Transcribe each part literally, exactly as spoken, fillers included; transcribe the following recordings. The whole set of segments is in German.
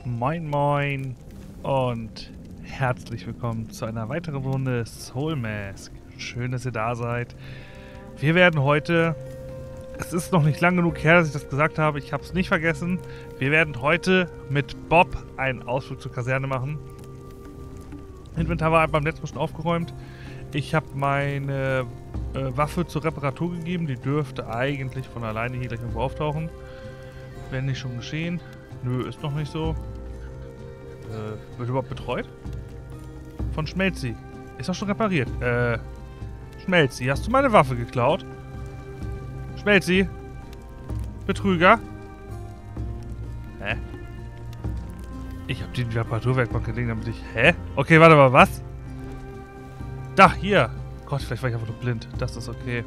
Moin Moin und herzlich willkommen zu einer weiteren Runde Soul Mask. Schön, dass ihr da seid. Wir werden heute, es ist noch nicht lang genug her, dass ich das gesagt habe, ich habe es nicht vergessen, wir werden heute mit Bob einen Ausflug zur Kaserne machen. Inventar war beim letzten Mal schon aufgeräumt. Ich habe meine äh, Waffe zur Reparatur gegeben, die dürfte eigentlich von alleine hier gleich irgendwo auftauchen. Wenn nicht schon geschehen. Nö, ist noch nicht so. Äh, wird überhaupt betreut? Von Schmelzi. Ist doch schon repariert. Äh, Schmelzi, hast du meine Waffe geklaut? Schmelzi? Betrüger? Hä? Ich hab die in die Reparaturwerkbank gelegt, damit ich... Hä? Okay, warte mal, was? Da, hier. Gott, vielleicht war ich einfach nur blind. Das ist okay.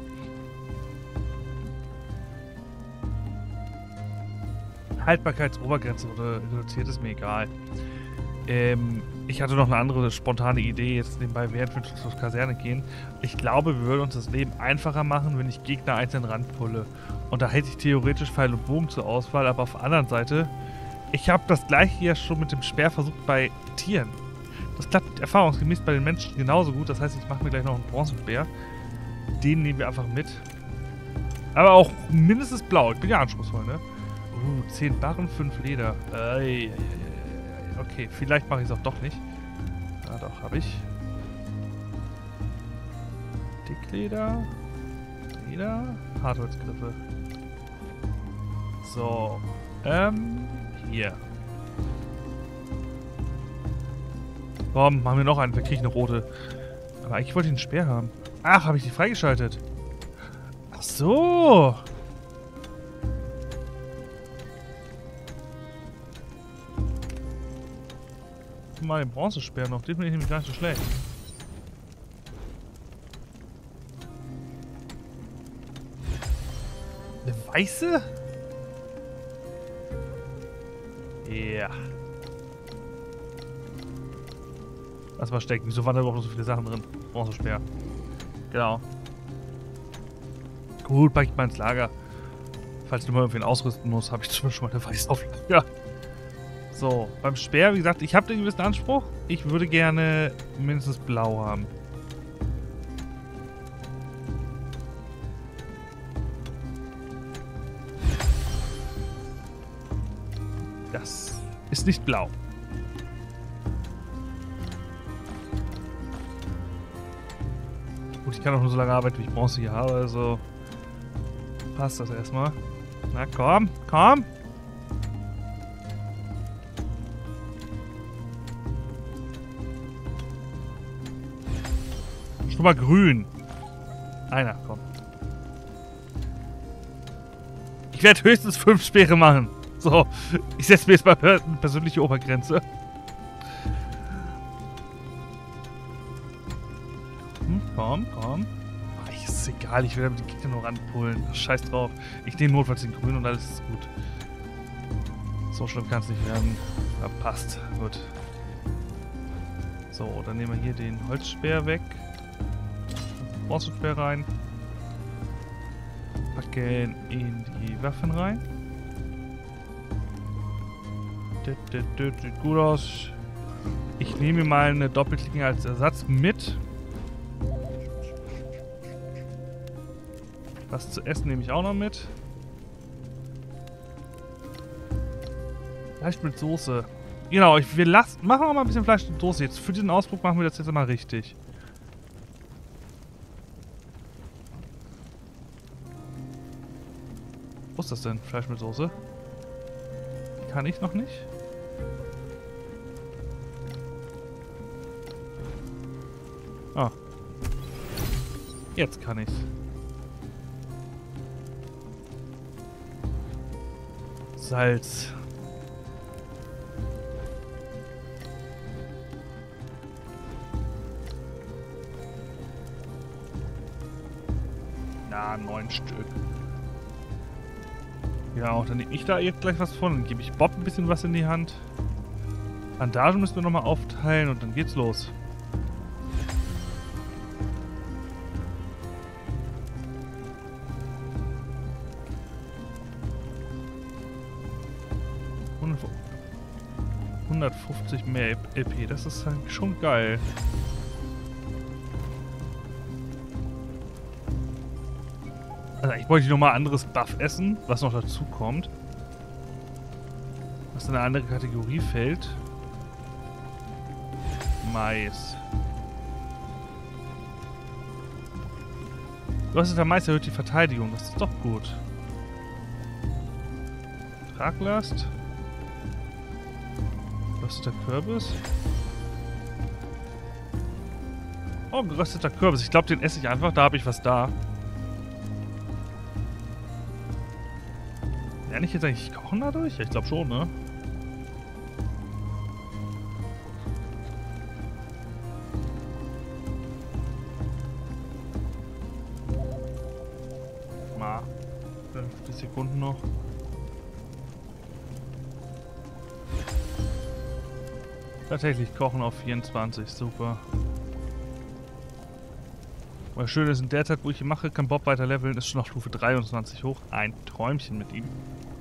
Haltbarkeitsobergrenze wurde reduziert, ist mir egal. Ähm, ich hatte noch eine andere spontane Idee, jetzt nebenbei, während wir zur Kaserne gehen. Ich glaube, wir würden uns das Leben einfacher machen, wenn ich Gegner einzeln ranpulle. Und da hätte ich theoretisch Pfeil und Bogen zur Auswahl, aber auf der anderen Seite, ich habe das gleiche ja schon mit dem Speer versucht bei Tieren. Das klappt erfahrungsgemäß bei den Menschen genauso gut, das heißt, ich mache mir gleich noch einen Bronzenspeer. Den nehmen wir einfach mit. Aber auch mindestens blau, ich bin ja anspruchsvoll, ne? Uh, zehn Barren, fünf Leder. Äh, okay, vielleicht mache ich es auch doch nicht. Ah, doch, habe ich. Dickleder. Leder. Hartholzgriffe. So. Ähm, hier. Komm, machen wir noch einen. Wir kriegen eine rote. Aber eigentlich wollte ich einen Speer haben. Ach, habe ich die freigeschaltet? Ach so. Mal den Bronzespeer noch. Den finde ich nämlich gar nicht so schlecht. Eine weiße? Ja. Lass mal stecken. Wieso waren da überhaupt noch so viele Sachen drin? Bronzespeer. Genau. Gut, pack ich mal ins Lager. Falls du mal irgendwen ausrüsten musst, habe ich zumindest schon mal eine weiße Auflage. So, beim Speer, wie gesagt, ich habe den gewissen Anspruch. Ich würde gerne mindestens blau haben. Das ist nicht blau. Gut, ich kann auch nur so lange arbeiten, wie ich Bronze hier habe, also passt das erstmal. Na komm, komm! Schon mal grün. Einer, komm. Ich werde höchstens fünf Speere machen. So, ich setze mir jetzt mal eine persönliche Obergrenze. Hm, komm, komm. Ach, ist egal, ich will damit die Gegner nur ranpullen. Scheiß drauf. Ich nehme notfalls den grün und alles ist gut. So schlimm kann es nicht werden. Ja, passt. Gut. So, dann nehmen wir hier den Holzspeer weg. Bronzespeer rein. Packen in die Waffen rein. Sieht gut aus. Ich nehme mal eine Doppelklinge als Ersatz mit. Was zu essen nehme ich auch noch mit. Fleisch mit Soße. Genau, ich, wir lassen, machen auch mal ein bisschen Fleisch mit Soße. Jetzt für diesen Ausdruck machen wir das jetzt mal richtig. Wo ist das denn? Fleisch mit Soße? Kann ich noch nicht? Ah. Jetzt kann ich's. Salz. Na, neun Stück. Ja, und dann nehme ich da jetzt gleich was von. Dann gebe ich Bob ein bisschen was in die Hand. Bandagen müssen wir nochmal aufteilen und dann geht's los. hundertfünfzig mehr L P, das ist halt schon geil. Also ich wollte nochmal anderes Buff essen, was noch dazu kommt. Was in eine andere Kategorie fällt. Mais. Gerösteter Mais erhöht die Verteidigung, das ist doch gut. Traglast. Gerösteter Kürbis. Oh, gerösteter Kürbis. Ich glaube, den esse ich einfach. Da habe ich was da. Lerne ich jetzt eigentlich kochen dadurch? Ich glaube schon, ne? Mal. fünfzig Sekunden noch. Tatsächlich kochen auf vierundzwanzig, super. Weil schön ist, in der Zeit, wo ich ihn mache, kann Bob weiter leveln, ist schon auf Stufe dreiundzwanzig hoch. Ein Träumchen mit ihm.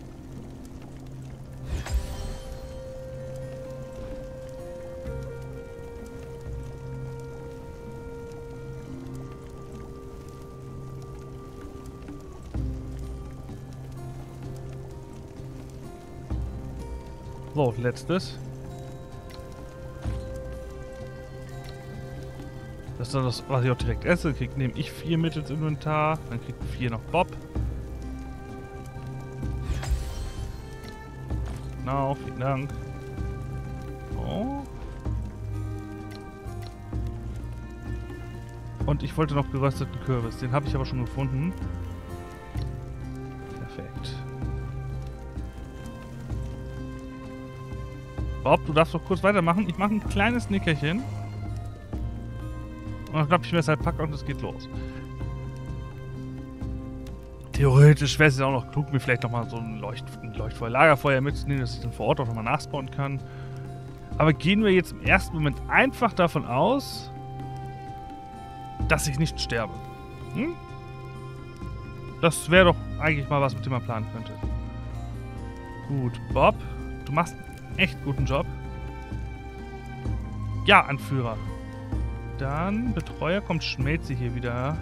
So, letztes. Das ist das, was ich auch direkt esse. Krieg, nehme ich vier mit ins Inventar. Dann kriegt vier noch Bob. Genau, vielen Dank. Oh. Und ich wollte noch gerösteten Kürbis. Den habe ich aber schon gefunden. Perfekt. Bob, du darfst doch kurz weitermachen. Ich mache ein kleines Nickerchen. Und dann schnapp ich mir das halt Pack und es geht los. Theoretisch wäre es ja auch noch klug, mir vielleicht nochmal so ein, Leucht ein Leuchtfeuer, Lagerfeuer mitzunehmen, dass ich dann vor Ort auch nochmal nachspawnen kann. Aber gehen wir jetzt im ersten Moment einfach davon aus, dass ich nicht sterbe. Hm? Das wäre doch eigentlich mal was, mit dem man planen könnte. Gut, Bob, du machst einen echt guten Job. Ja, Anführer. Dann, Betreuer, kommt Schmelzi hier wieder.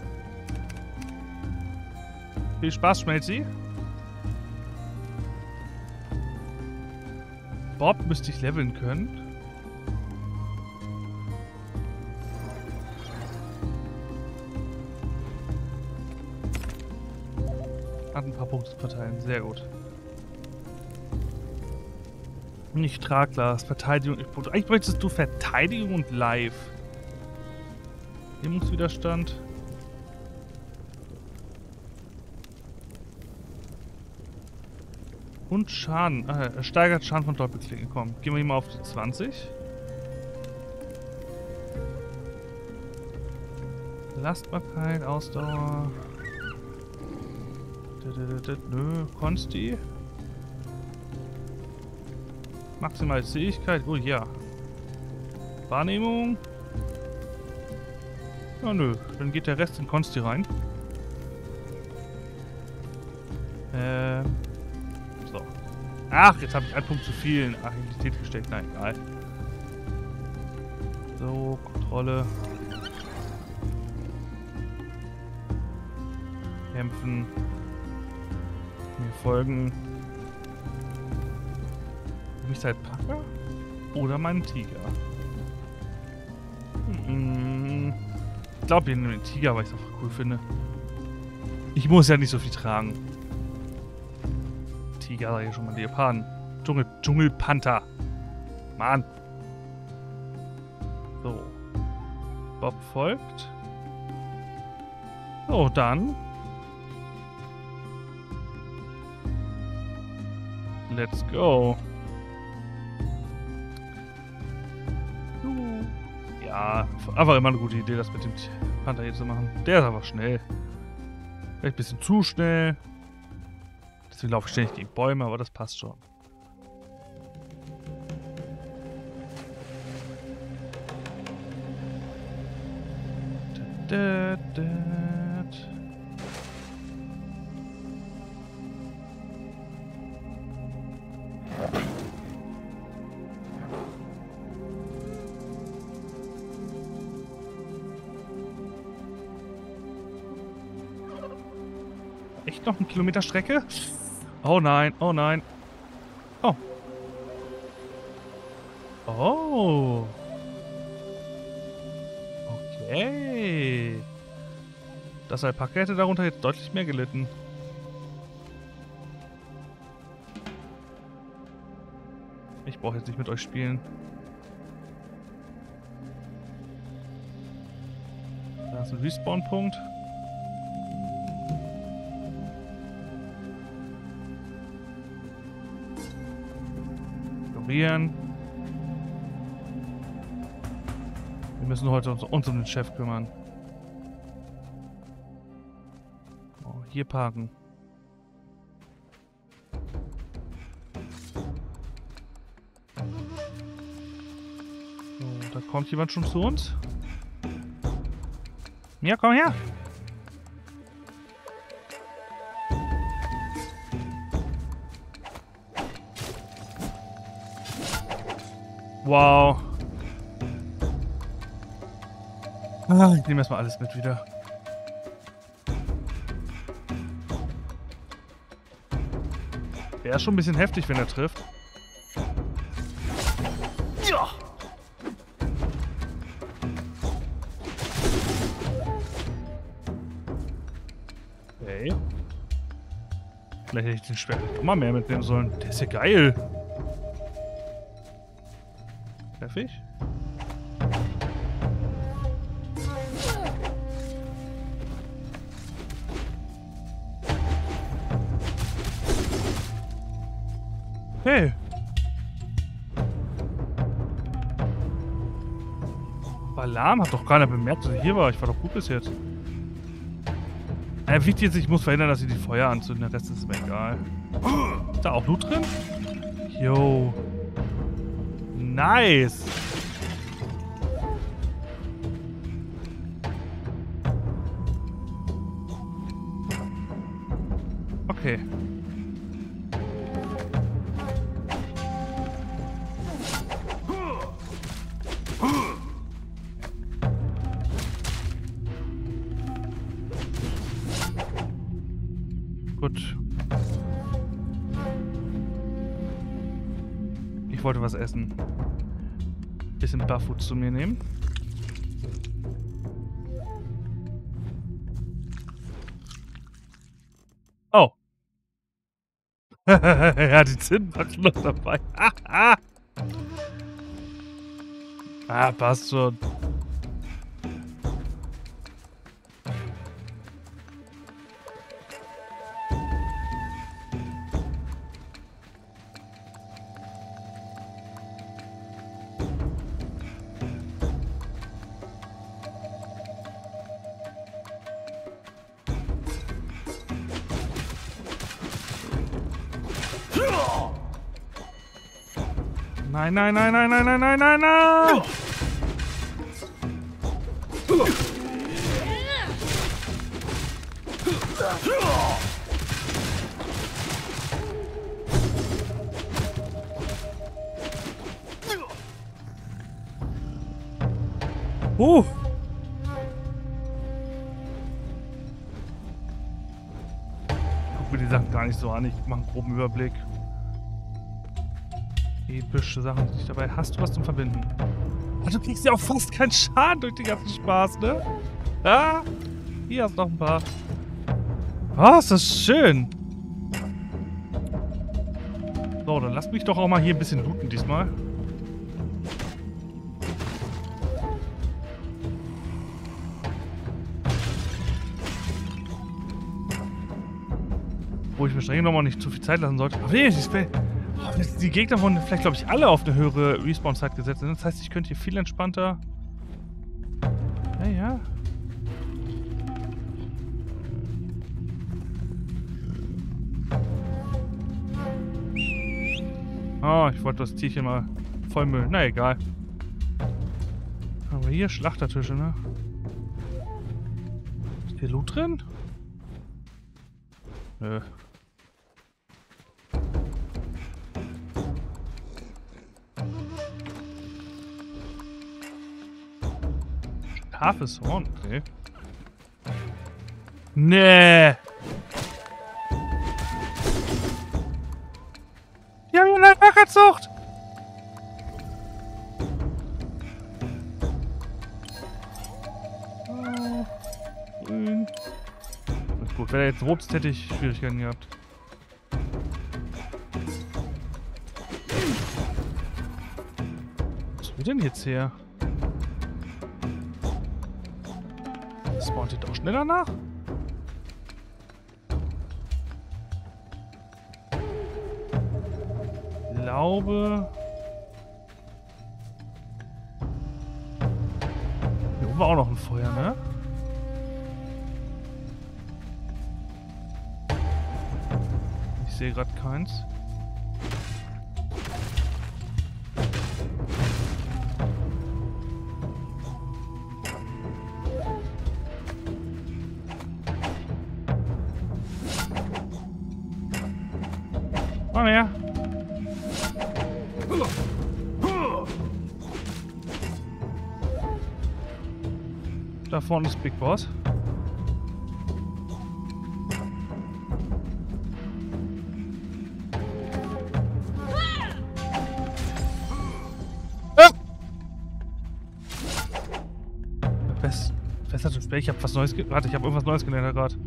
Viel Spaß, Schmelzi. Bob müsste ich leveln können. Hat ein paar Punkte verteilen, sehr gut. Nicht Traglast, Verteidigung. Ich, eigentlich möchtest du Verteidigung und Live. Hemmungswiderstand. Und Schaden. Ah, steigert Schaden von Doppelklinge. Komm, gehen wir hier mal auf die zwanzig. Belastbarkeit, Ausdauer. Nö, Konsti. Maximale Zähigkeit. Oh ja. Wahrnehmung. Ja, nö. Dann geht der Rest in Konsti rein. Ähm. So. Ach, jetzt habe ich einen Punkt zu viel in Agilität gesteckt. Nein, egal. So, Kontrolle. Kämpfen. Mir folgen. Mich halt Packer? Oder meinen Tiger? Hm, ich glaube, ich nehme den Tiger, weil ich es einfach cool finde. Ich muss ja nicht so viel tragen. Tiger, sag ich schon mal. Leoparden. Dschungel, Dschungelpanther. Mann. So. Bob folgt. So, dann. Let's go. Ja, aber immer eine gute Idee, das mit dem Panther hier zu machen. Der ist einfach schnell. Vielleicht ein bisschen zu schnell. Deswegen laufe ich ständig gegen Bäume, aber das passt schon. Da, da, da. echt noch einen Kilometer Strecke? Oh nein, oh nein. Oh. Oh. Okay. Das Alpaka hätte darunter jetzt deutlich mehr gelitten. Ich brauche jetzt nicht mit euch spielen. Da ist ein Respawn-Punkt. Ignorieren. Wir müssen heute uns, uns um den Chef kümmern. Oh, hier parken. So, da kommt jemand schon zu uns. Ja, komm her. Wow. Ah, ich nehme erstmal alles mit wieder. Der ist schon ein bisschen heftig, wenn er trifft. Ja. Okay. Vielleicht hätte ich den Schwert immer mehr mitnehmen sollen. Der ist ja geil. Treffe ich? Hey. Alarm? Hat doch keiner bemerkt, dass ich hier war. Ich war doch gut bis jetzt. Äh, wichtig ist, ich muss verhindern, dass sie die Feuer anzünden. Der Rest ist mir egal. Ist da auch Loot drin? Yo. Nice. Okay. Gut. Ich wollte was essen. Bisschen Barfood zu mir nehmen. Oh. Ja, die Zinnbacken noch dabei. Ah, passt schon. Nein, nein, nein, nein, nein, nein, nein, nein, nein! Uh! Guck mir die Sachen gar nicht so an, ich mache einen groben Überblick. Epische Sachen sind nicht dabei. Hast du was zum Verbinden? Ah, du kriegst ja auch fast keinen Schaden durch den ganzen Spaß, ne? Ah, hier hast du noch ein paar. Oh, ist das schön. So, dann lass mich doch auch mal hier ein bisschen looten diesmal. Wo ich mir streng nochmal nicht zu viel Zeit lassen sollte. Aber nee, die, die Gegner wurden vielleicht, glaube ich, alle auf eine höhere Respawn-Zeit gesetzt. Das heißt, ich könnte hier viel entspannter... Ja, ja. Oh, ich wollte das Tierchen mal vollmüllen. Na, egal. Aber hier Schlachtertische, ne? Ist hier Loot drin? Nö. Scharfes Horn, okay. Nee. Rackerzucht! Oh, grün. Gut, wäre jetzt rot, hätte ich Schwierigkeiten gehabt. Was will denn jetzt her? Spawnt ihr doch schneller nach? Ich glaube... Hier oben war auch noch ein Feuer, ne? Ich sehe gerade keins. Komm her. Da vorne ist Big Boss. Ah! Best, Festplatte Spray. Ich habe was Neues. Warte, ich habe irgendwas Neues gelernt gerade.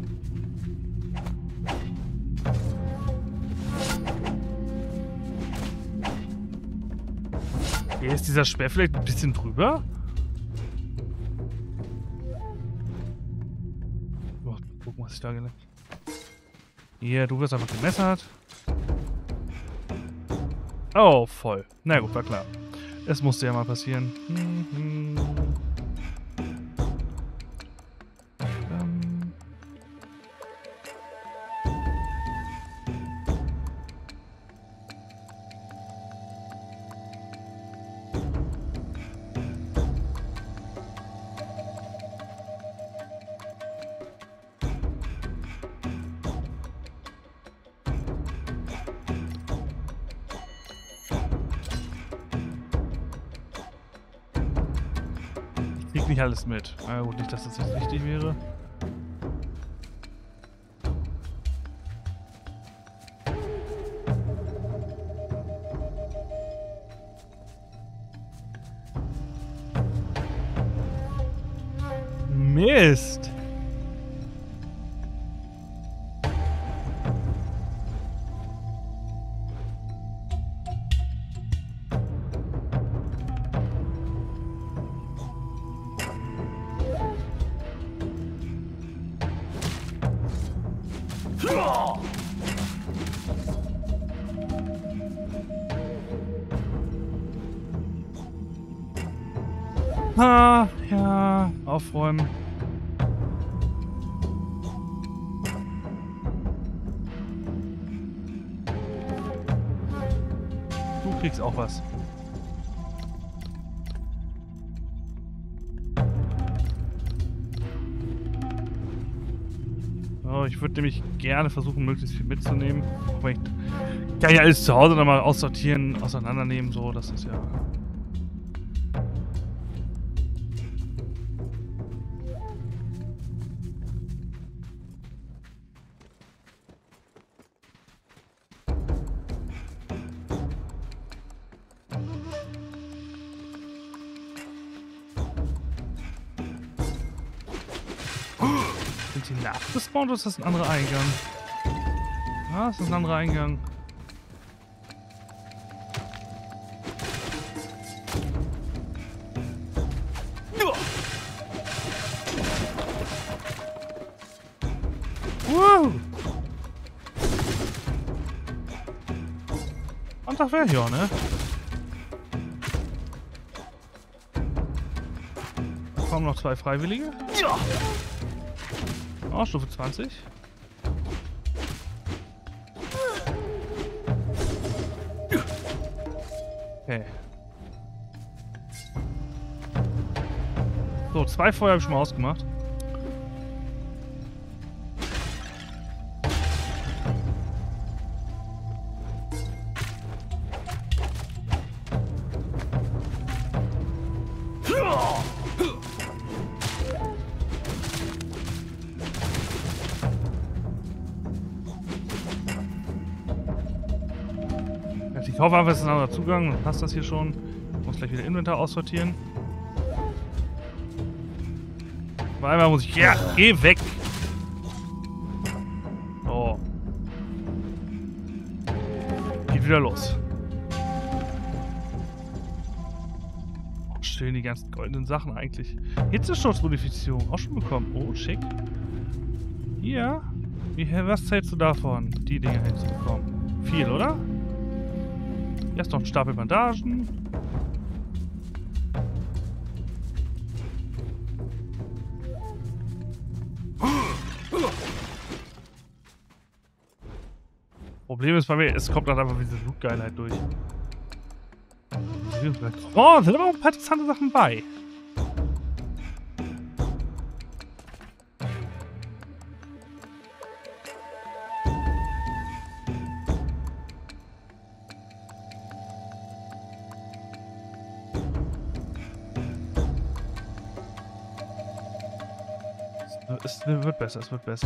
Hier ist dieser Speer vielleicht ein bisschen drüber? Oh, gucken, was ich da gelernt habe. Hier, du wirst einfach gemessert. Oh, voll. Na gut, war klar. Es musste ja mal passieren. Hm, hm. Ähm. Ich krieg nicht alles mit. Na gut, nicht, dass das jetzt wichtig wäre. Mist! Ah, ja, aufräumen. Du kriegst auch was. Oh, ich würde nämlich gerne versuchen, möglichst viel mitzunehmen. Aber ich kann ja alles zu Hause nochmal aussortieren, auseinandernehmen, so, das ist ja... Sind die nachgespawnt oder ist das ein anderer Eingang? Ah, das ist ein anderer Eingang. Wow! Sonntag wäre hier, ne? Da kommen noch zwei Freiwillige. Ja! Oh, Stufe zwanzig. Okay. So, zwei Feuer habe ich schon mal ausgemacht. Ich hoffe einfach, es ist ein anderer Zugang. Dann passt das hier schon. Ich muss gleich wieder Inventar aussortieren. Aber einmal muss ich... Ja, geh weg! So. Geht wieder los. Oh, schön, die ganzen goldenen Sachen eigentlich. Hitzeschutzmodifizierung auch schon bekommen. Oh, schick. Hier. Wie, was zählst du davon, die Dinge hinzubekommen? Viel, oder? Hier ist noch ein Stapel Bandagen. Problem ist bei mir, es kommt dann einfach diese Loot-Geilheit durch. Oh, sind aber auch ein paar interessante Sachen bei. Es wird besser, es wird besser.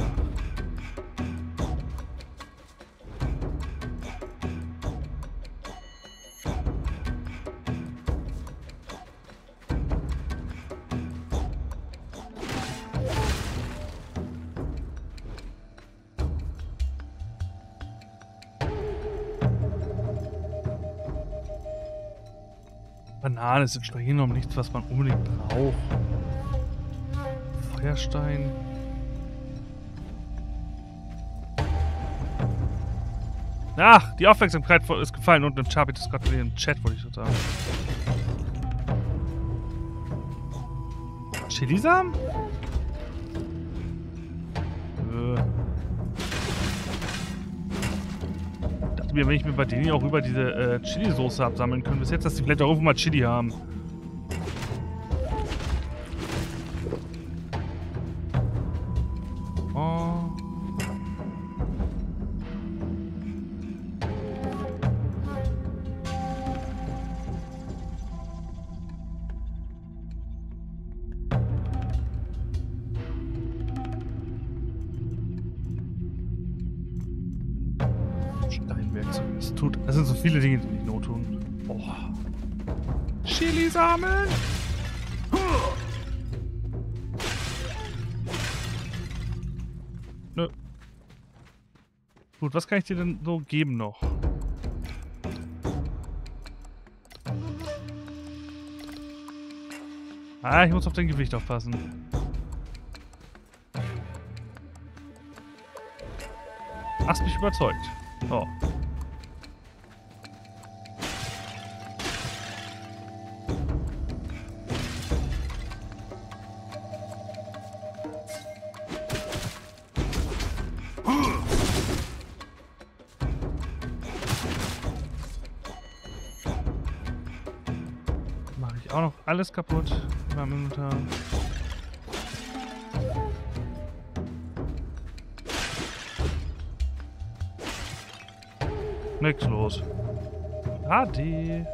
Banane ist streng genommen nichts, was man unbedingt braucht. Feuerstein. Ach, die Aufmerksamkeit ist gefallen und im Chat, das gerade in den Chat, wollte ich so sagen. Chilisamen? Äh. Ich dachte mir, wenn ich mir bei denen auch über diese äh, Chili-Soße absammeln könnte, bis jetzt, dass die vielleicht auch irgendwo mal Chili haben. Es tut, es sind so viele Dinge, die nicht not tun. Oh. Chilisamen! Nö. Gut, was kann ich dir denn so geben noch? Ah, ich muss auf dein Gewicht aufpassen. Hast mich überzeugt. Oh. Mache ich auch noch alles kaputt in meinem Inventar. Nix los. Adi.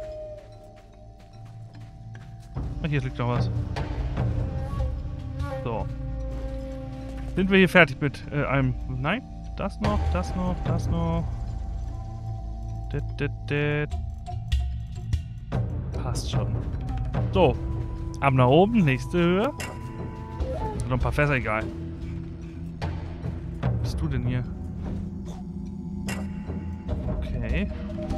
Ah, hier liegt noch was. So. Sind wir hier fertig mit äh, einem... Nein, das noch, das noch, das noch. Dit, dit, dit. Passt schon. So. Ab nach oben, nächste Höhe. Noch ein paar Fässer, egal. Was bist du denn hier? Okay.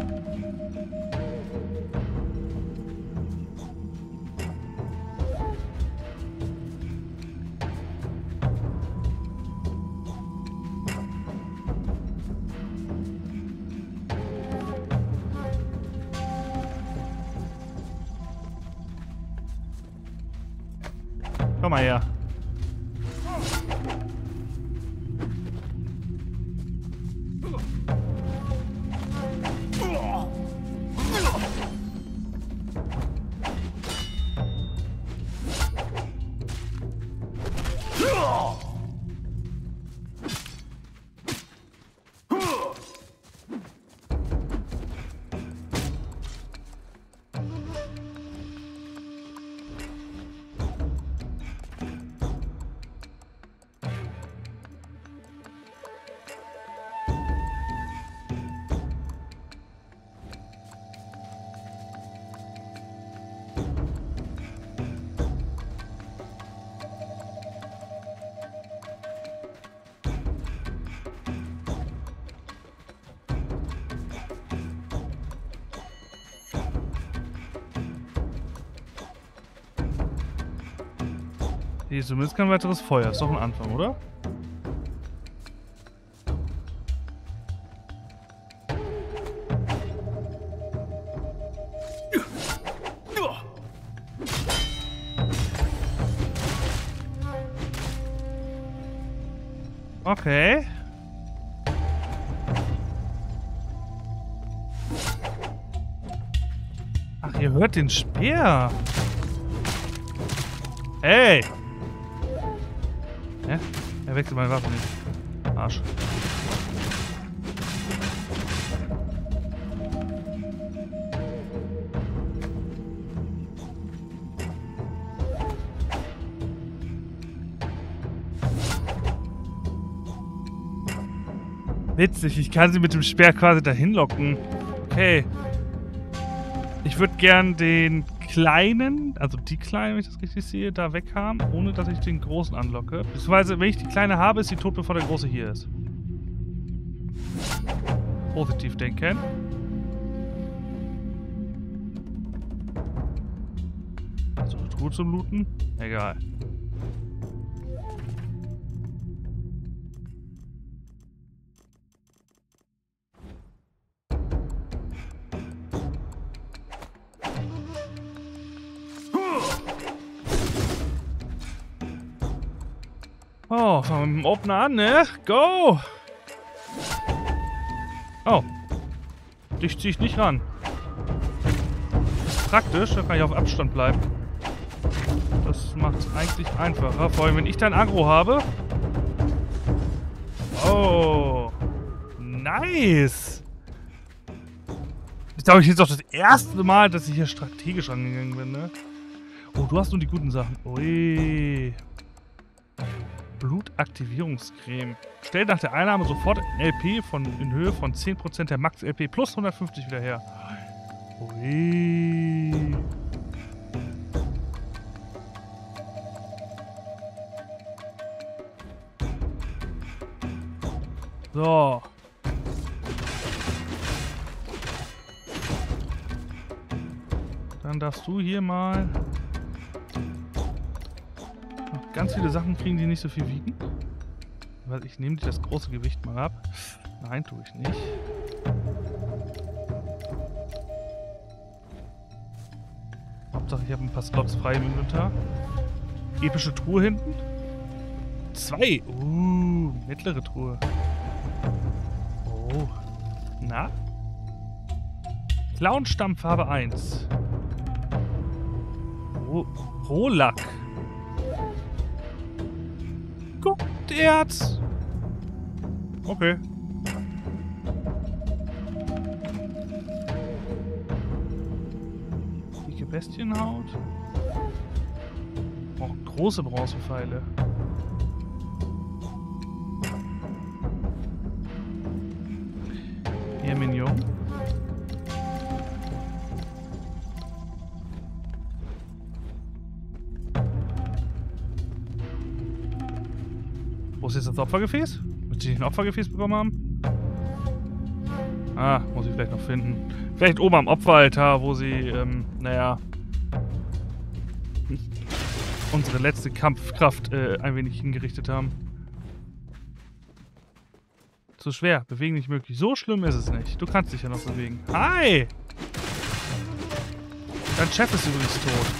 Komm mal her. Hier ist zumindest kein weiteres Feuer. Ist doch ein Anfang, oder? Okay. Ach, ihr hört den Speer. Hey! Hä? Er wechselt meine Waffe nicht. Arsch. Witzig, ich kann sie mit dem Speer quasi dahin locken. Okay. Ich würde gern den kleinen, also die kleine, wenn ich das richtig sehe, da weg haben, ohne dass ich den großen anlocke. Beziehungsweise, wenn ich die kleine habe, ist sie tot, bevor der große hier ist. Positiv denken. Also eine Truhe zum Looten? Egal. Oh, fangen wir mit dem Opener an, ne? Go! Oh. Dich zieh ich nicht ran. Ist praktisch, da kann ich auf Abstand bleiben. Das macht es eigentlich einfacher. Vor allem, wenn ich dann Aggro habe. Oh. Nice! Ich glaube, ich jetzt auch das erste Mal, dass ich hier strategisch angegangen bin, ne? Oh, du hast nur die guten Sachen. Ui. Blutaktivierungscreme. Stellt nach der Einnahme sofort L P von, in Höhe von zehn Prozent der Max-L P plus hundertfünfzig wieder her. Ui. So. Dann darfst du hier mal noch ganz viele Sachen kriegen, die nicht so viel wiegen. Weil ich nehme dir das große Gewicht mal ab. Nein, tue ich nicht. Hauptsache ich habe ein paar Slots frei im Inventar. Epische Truhe hinten. Zwei. Uh, mittlere Truhe. Oh. Na? Clownstamm Farbe eins. Oh, Rohlack. Gutterz. Okay. Dicke Bestienhaut. Oh, große Bronzepfeile. Hier Minion. Wo ist jetzt das Opfergefäß? Wird sie ein Opfergefäß bekommen haben? Ah, muss ich vielleicht noch finden. Vielleicht oben am Opferaltar, wo sie, ähm, naja, unsere letzte Kampfkraft äh, ein wenig hingerichtet haben. Zu schwer, bewegen nicht möglich. So schlimm ist es nicht. Du kannst dich ja noch bewegen. Hi! Dein Chef ist übrigens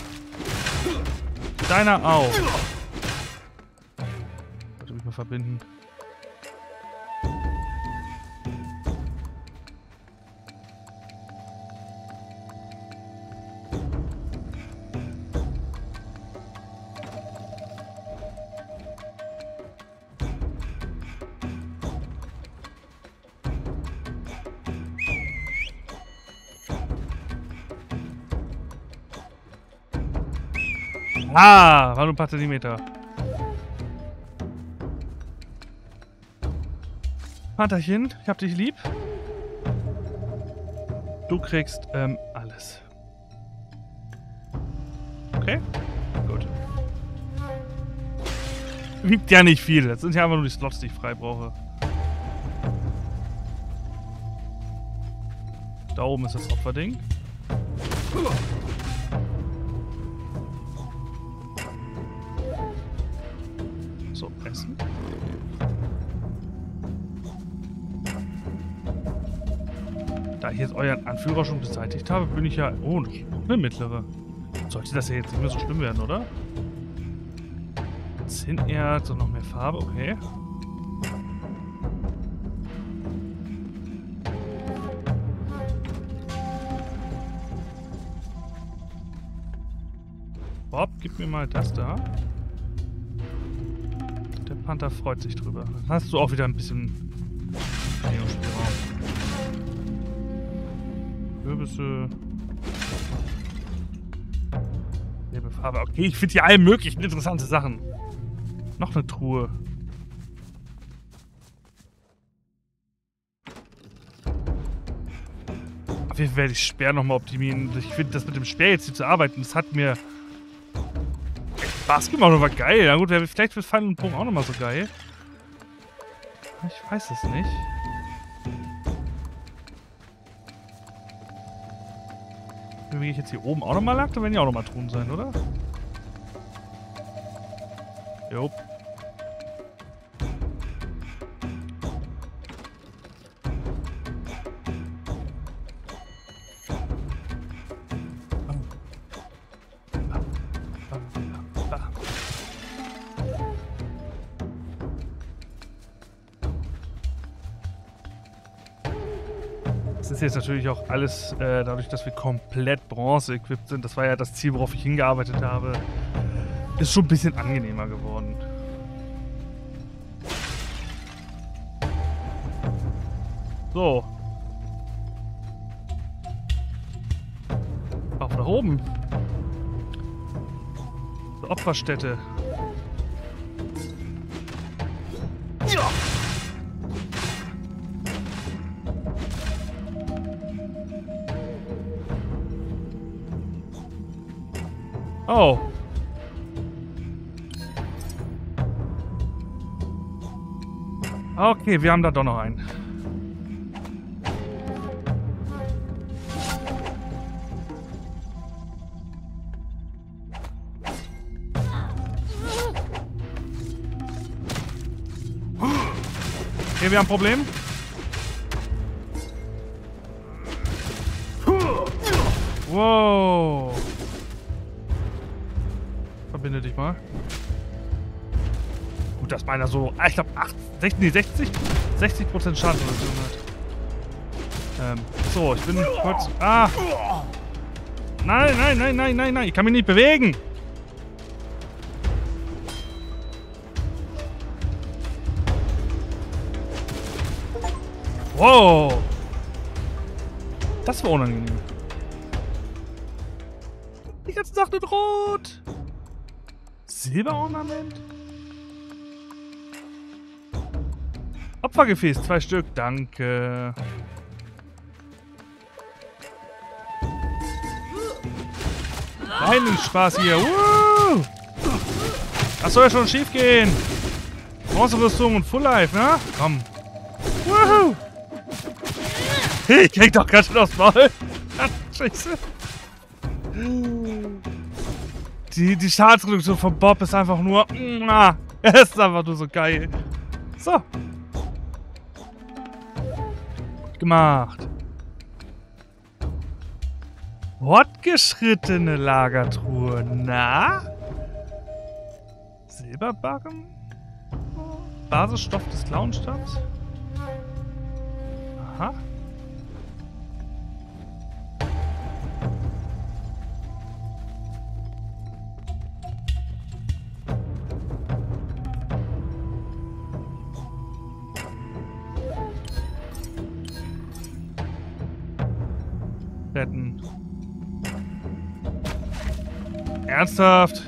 tot. Deiner auch. Sollte mich mal verbinden. Ah, war nur ein paar Zentimeter. Panterchen, ich hab dich lieb. Du kriegst ähm, alles. Okay, gut. Wiegt ja nicht viel. Das sind ja einfach nur die Slots, die ich frei brauche. Da oben ist das Opferding. ich jetzt euren Anführer schon beseitigt habe, bin ich ja... Oh, eine mittlere. Sollte das ja jetzt nicht mehr so schlimm werden, oder? Zinnerz und noch mehr Farbe, okay. Bob, gib mir mal das da. Der Panther freut sich drüber. Dann hast du auch wieder ein bisschen Spielraum. Kürbisse. Gelbe Farbe. Okay, ich finde hier alle möglichen interessante Sachen. Noch eine Truhe. Auf jeden Fall werde ich Speer nochmal optimieren. Ich finde das mit dem Speer jetzt hier zu arbeiten, das hat mir Spaß gemacht und war geil. Na gut, vielleicht wird Final und Bogen auch nochmal so geil. Ich weiß es nicht. Wenn ich jetzt hier oben auch nochmal lag, dann werden ja auch nochmal Truhen sein, oder? Jo. Das ist jetzt natürlich auch alles, äh, dadurch, dass wir komplett Bronze-equipped sind, das war ja das Ziel, worauf ich hingearbeitet habe, ist schon ein bisschen angenehmer geworden. So. Auf nach oben. Zur Opferstätte. Ja. Oh. Okay, wir haben da doch noch einen. Okay, wir haben ein Problem. Wow. Verbinde dich mal. Gut, dass meiner so, ich glaube, sechzig, sechzig Prozent Schadensreduktion hat. Ähm, so, ich bin kurz. Ah! Nein, nein, nein, nein, nein, nein, ich kann mich nicht bewegen! Wow! Das war unangenehm. Die ganze Sache in Rot! Silberornament? Opfergefäß, zwei Stück, danke. Keinen Spaß hier. Woo! Das soll ja schon schief gehen. Bronzerüstung und Full Life, ne? Komm. Woohoo! Ich krieg doch ganz schön aufs Maul. Scheiße. Die, die Schadensreduktion von Bob ist einfach nur... Er ist einfach nur so geil. So. Gemacht. Fortgeschrittene Lagertruhe. Na? Silberbarren? Basisstoff des Clownstabs? Aha. Retten. Ernsthaft?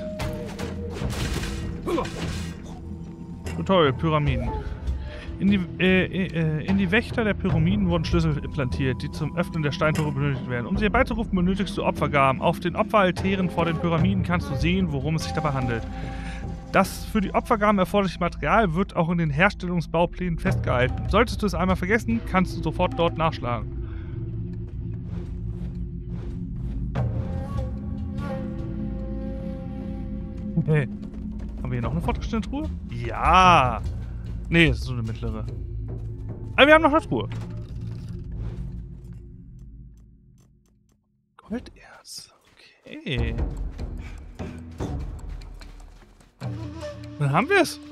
Tutorial, Pyramiden. In die, äh, äh, in die Wächter der Pyramiden wurden Schlüssel implantiert, die zum Öffnen der Steintore benötigt werden. Um sie herbeizurufen, benötigst du Opfergaben. Auf den Opferaltären vor den Pyramiden kannst du sehen, worum es sich dabei handelt. Das für die Opfergaben erforderliche Material wird auch in den Herstellungsbauplänen festgehalten. Solltest du es einmal vergessen, kannst du sofort dort nachschlagen. Okay. Haben wir hier noch eine fortgeschrittene Truhe? Ja! Nee, das ist so eine mittlere. Aber wir haben noch eine Truhe. Golderz. Okay. Dann haben wir es.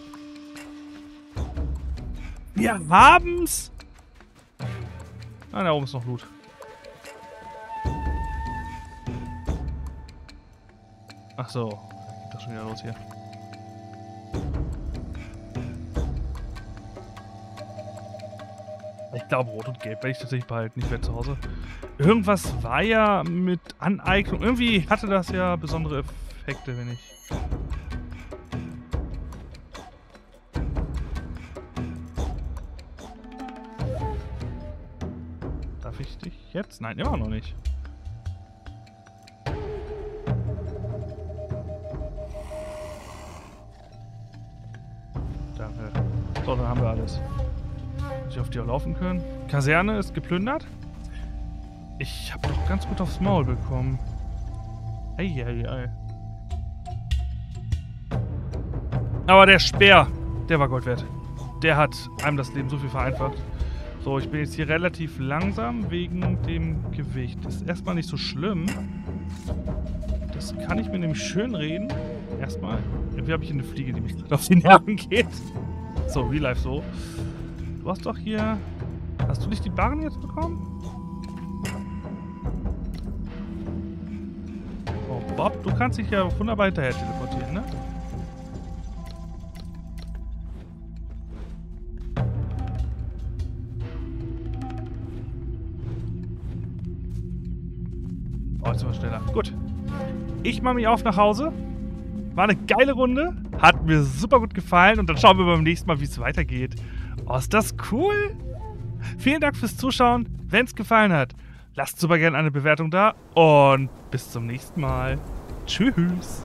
Wir haben's. Ah, da oben ist noch Loot. Ach so. Geht doch schon wieder los hier. Ich glaube, Rot und Gelb werde ich tatsächlich behalten. Ich werde zu Hause. Irgendwas war ja mit Aneignung. Irgendwie hatte das ja besondere Effekte, wenn ich... Darf ich dich jetzt? Nein, immer noch nicht. Danke. So, dann haben wir alles. Muss ich auf die auch laufen können? Kaserne ist geplündert. Ich habe doch ganz gut aufs Maul bekommen. Eieiei. Aber der Speer, der war Gold wert. Der hat einem das Leben so viel vereinfacht. So, ich bin jetzt hier relativ langsam wegen dem Gewicht. Das ist erstmal nicht so schlimm. Das kann ich mir nämlich schön reden. Erstmal. Irgendwie habe ich eine Fliege, die mich gerade auf die Nerven geht. So, Real Life so. Du hast doch hier... Hast du nicht die Barren jetzt bekommen? Oh, Bob, du kannst dich ja wunderbar hinterher teleportieren, ne? Oh, jetzt sind wir schneller. Gut. Ich mache mich auf nach Hause. War eine geile Runde. Hat mir super gut gefallen. Und dann schauen wir beim nächsten Mal, wie es weitergeht. Oh, ist das cool? Vielen Dank fürs Zuschauen. Wenn es gefallen hat, lasst super gerne eine Bewertung da. Und bis zum nächsten Mal. Tschüss.